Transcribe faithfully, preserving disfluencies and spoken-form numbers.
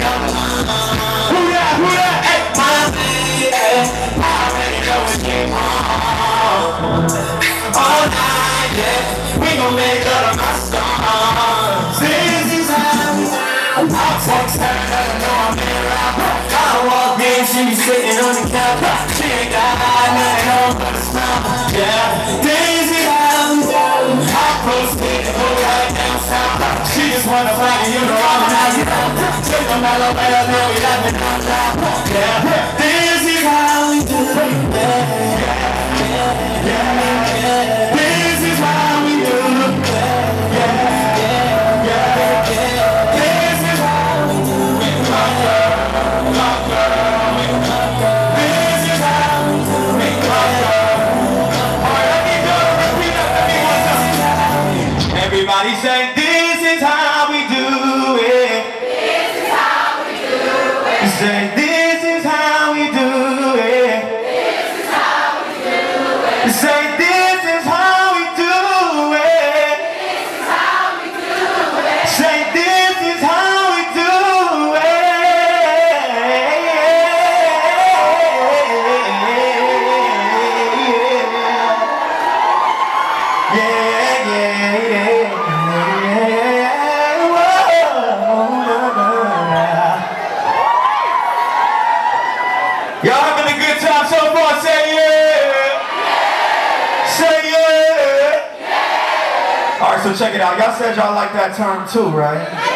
Who that? Who that? Hey, my baby, I already know what's going on. All night, yeah, we gon' make love to my song. This is how we do. I'll text her, let her know I'm in around. I walk in, she be sitting on the couch. She ain't got nothing on but a smile. Yeah, this is how we do. I post it and go right down south. She just wanna find you, you know I'm not you know. Take a mellow, better than we laughing out loud. Yeah, this is how we do. Yeah, yeah, yeah, yeah. This is how we do. Yeah, yeah, yeah, yeah. This is how we do. With my girl, my girl, with my girl. This is how we do. With my girl. Alright, let me go. Repeat that to me one time. Everybody say, this is how we do it. This is how we do it. Say, this is how we do it. This is how we do it. Say, this is how we do it. This is how we do it. Say, this is how we do it. Yeah, yeah, yeah, yeah. Y'all having a good time so far? Say yeah. Yeah. Say yeah. Yeah. All right, so check it out. Y'all said y'all like that term too, right?